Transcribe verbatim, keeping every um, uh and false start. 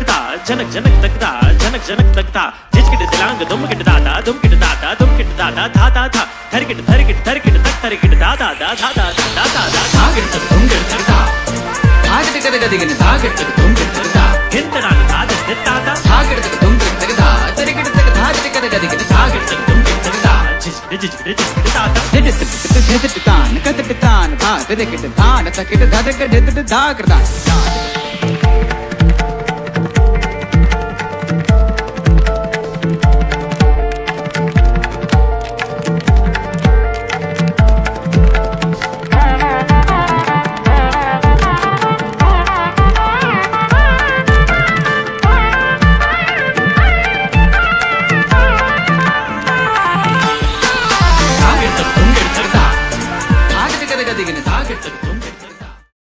तकदा जनक जनक तकदा जनक जनक तकदा जिचकिट दिलांग दुमकिट दादा दुमकिट दादा दुमकिट दादा धा धा धा धरकिट धरकिट धरकिट तक धरकिट दादा दा धा धा दा धा दा धागिट तक दुमकिट तकदा धागिट तक गदिगिन धागिट तक दुमकिट तकदा हिंदना दादा दादा धागिट तक दुमकिट तकदा धरकिट तक धागिट तक गदिगिन धागिट तक दुमकिट तकदा जिचकिट जिचकिट जिचकिट दादा जिचकिट जिचकिट तान कदट तान भा धरकिट तान तकिट धरकिट धागिट दा